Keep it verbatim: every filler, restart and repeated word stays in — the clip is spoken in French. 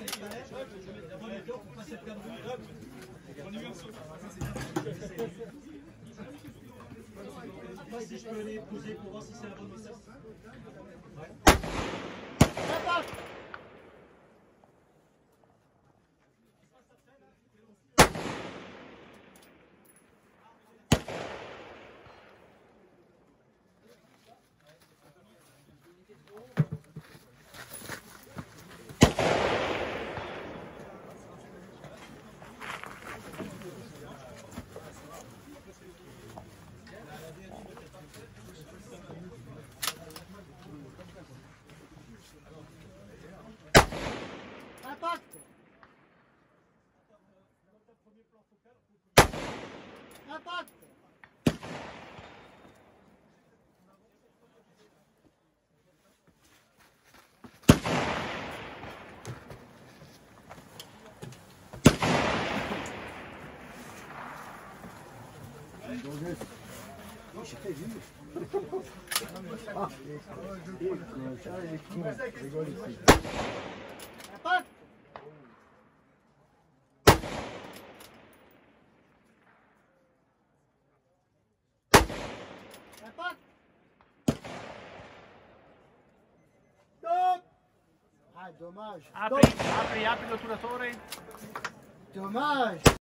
Si je peux les poser pour voir si c'est la bonne hauteur. Ouais. Impact. Impact. Je t'ai vu. Ah, rigole ici. Impact. Impact. Stop. Ah, dommage. Apri, apri, apri l'otturatore. Dommage.